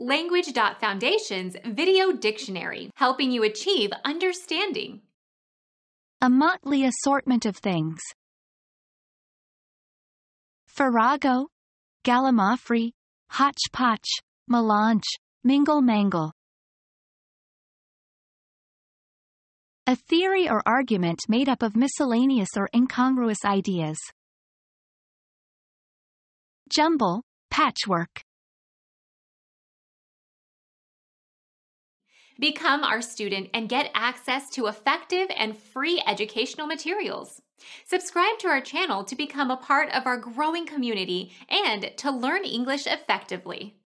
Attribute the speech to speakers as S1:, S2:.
S1: Language.Foundation's Video Dictionary, helping you achieve understanding.
S2: A motley assortment of things. Farrago, gallimaufry, hodgepodge, melange, mingle-mangle. A theory or argument made up of miscellaneous or incongruous ideas. Jumble, patchwork.
S1: Become our student and get access to effective and free educational materials. Subscribe to our channel to become a part of our growing community and to learn English effectively.